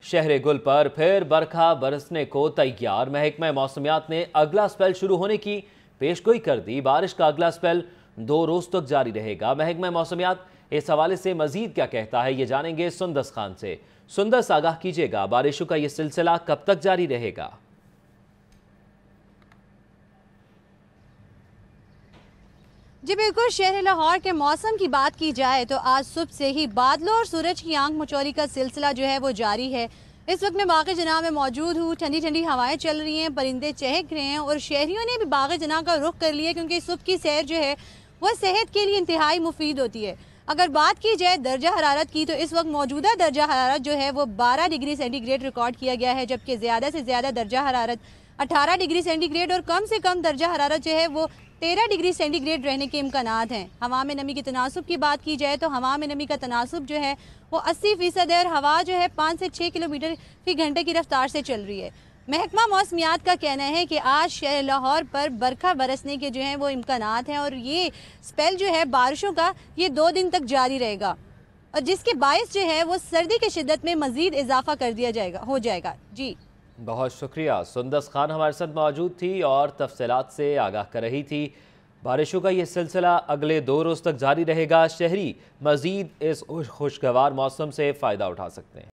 شہر گل پر پھر برکھا برسنے کو تیار۔ محکمہ موسمیات نے اگلا سپیل شروع ہونے کی پیشگوئی کر دی۔ بارش کا اگلا سپیل 2 روز تک جاری رہے گا۔ محکمہ موسمیات اس حوالے سے مزید کیا کہتا ہے، یہ جانیں گے سندس خان سے۔ سندس، آگاہ کیجیے گا، بارشوں کا یہ سلسلہ کب تک جاری رہے گا؟ جی بالکل، شہر لاہور کے موسم کی بات کی جائے تو آج صبح سے ہی بادلوں اور سورج کی آنکھ مچولی کا سلسلہ جو ہے وہ جاری ہے۔ اس وقت میں باغ جناح میں موجود ہوں، ٹھنڈی ٹھنڈی ہوائیں چل رہی ہیں، پرندے چہک رہے ہیں اور شہریوں نے بھی باغ جناح کا رخ کر لیا کیونکہ صبح کی سیر جو ہے وہ صحت کے لیے انتہائی مفید ہوتی ہے۔ اگر بات کی جائے درجہ حرارت کی تو اس وقت موجودہ درجہ حرارت جو ہے وہ 12 ڈگری سینٹی گریڈ ریکارڈ کیا گیا ہے، جبکہ زیادہ سے زیادہ درجہ حرارت 18 ڈگری سینٹی گریڈ اور کم سے کم درجہ حرارت جو ہے وہ 13 ڈگری سینٹی گریڈ رہنے کے امکانات ہیں۔ ہوا میں نمی کے تناسب کی بات کی جائے تو ہوا میں نمی کا تناسب جو ہے وہ 80% ہے اور ہوا جو ہے 5 سے 6 کلومیٹر فی گھنٹے کی رفتار سے چل رہی ہے۔ محکمہ موسمیات کا کہنا ہے کہ آج شہر لاہور پر برکھا برسنے کے جو ہیں وہ امکانات ہیں اور یہ سپیل جو ہے بارشوں کا یہ 2 دن تک جاری رہے گا اور جس کے باعث جو ہے وہ سردی کی شدت میں مزید اضافہ کر دیا ہو جائے گا۔ جی بہت شکریہ، سندس خان ہمارے ساتھ موجود تھی اور تفصیلات سے آگاہ کر رہی تھی۔ بارشوں کا یہ سلسلہ اگلے 2 روز تک جاری رہے گا۔ شہری مزید اس خوشگوار موسم سے فائدہ اٹھا سکتے ہیں۔